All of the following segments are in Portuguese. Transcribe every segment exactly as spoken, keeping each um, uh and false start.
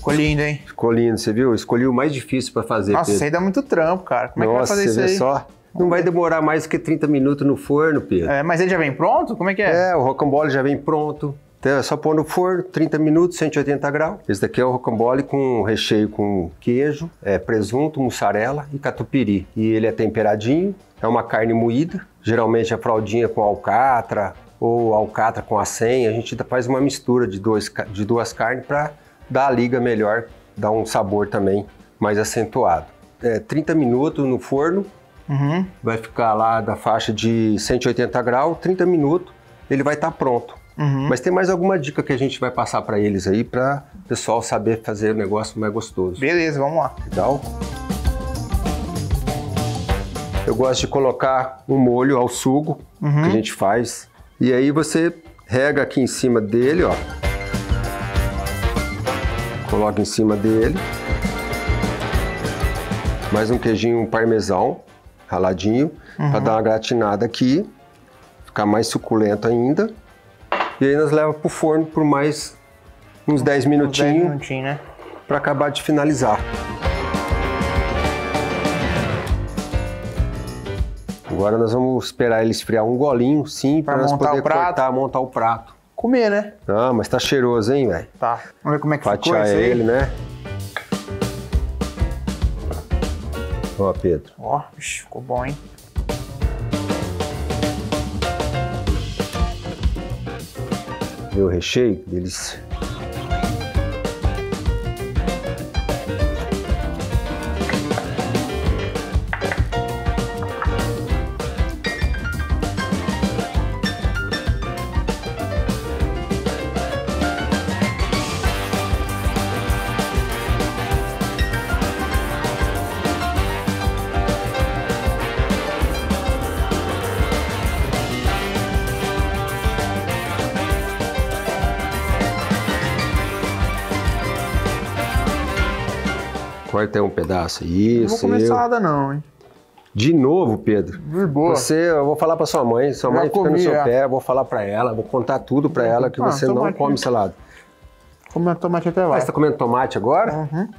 Ficou lindo, hein? Ficou lindo, você viu? Eu escolhi o mais difícil para fazer. Nossa, Pedro. isso aí dá muito trampo, cara. Como é Nossa, que vai fazer você isso vê aí? Só? Não vai demorar mais do que trinta minutos no forno, Pedro. É, mas ele já vem pronto? Como é que é? É, o rocambole já vem pronto. Então é só pôr no forno, trinta minutos, cento e oitenta graus. Esse daqui é o rocambole com recheio com queijo, é, presunto, mussarela e catupiry. E ele é temperadinho, é uma carne moída, geralmente a fraldinha com alcatra ou alcatra com acém. A gente faz uma mistura de, dois, de duas carnes para dar a liga melhor, dar um sabor também mais acentuado. É, trinta minutos no forno, Uhum. vai ficar lá da faixa de cento e oitenta graus, trinta minutos, ele vai estar pronto. Uhum. Mas tem mais alguma dica que a gente vai passar para eles aí, para o pessoal saber fazer o negócio mais gostoso. Beleza, vamos lá. Legal? Eu gosto de colocar um molho ao sugo, Uhum. que a gente faz. E aí você rega aqui em cima dele, ó. Coloca em cima dele. Mais um queijinho parmesão, raladinho, Uhum. para dar uma gratinada aqui. Ficar mais suculento ainda. E aí nós levamos pro forno por mais uns dez minutinhos, dez minutinhos, né? para acabar de finalizar. Agora nós vamos esperar ele esfriar um golinho, sim, para nós montar poder o prato. cortar, montar o prato. Comer, né? Ah, mas tá cheiroso, hein, velho? Tá. Vamos ver como é que ficou Fatiar isso aí. ele, né? Ó, Pedro. Ó, ixi, ficou bom, hein? Viu o recheio? Que delícia. Corta aí um pedaço. Isso, Não vou comer eu. salada não, hein? De novo, Pedro. De boa. Você, eu vou falar pra sua mãe. Sua Já mãe fica no comi, seu é. pé, eu vou falar pra ela, vou contar tudo pra ela que Ah, você não tomate. come salada. Comer tomate até Ah, vai. você tá comendo tomate agora? Uhum.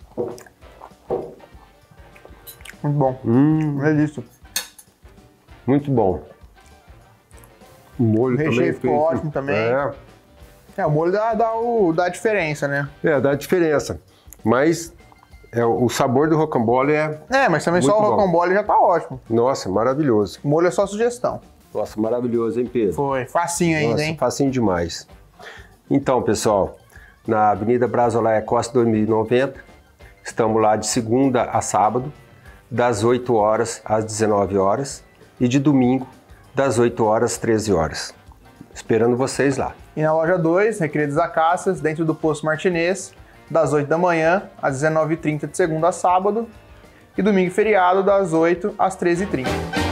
Muito bom. Hum, É isso. muito bom. O molho O recheio também ficou feito- ótimo também. É, É, o molho dá, dá, o, dá a diferença, né? é, dá diferença. Mas é, o sabor do rocambole é, É, mas também Muito só o bom. rocambole já tá ótimo. nossa, maravilhoso. O molho é só sugestão. Nossa, maravilhoso, hein, Pedro? Foi. Facinho ainda, Nossa, hein? facinho demais. Então, pessoal, na Avenida Brasolaya Costa dois mil e noventa, estamos lá de segunda a sábado, das oito horas às dezenove horas e de domingo, das oito horas às treze horas. Esperando vocês lá. E na loja dois, Recreio das Acácias, dentro do Posto Martinez, das oito da manhã às dezenove e trinta de segunda a sábado e domingo e feriado das oito às treze e trinta.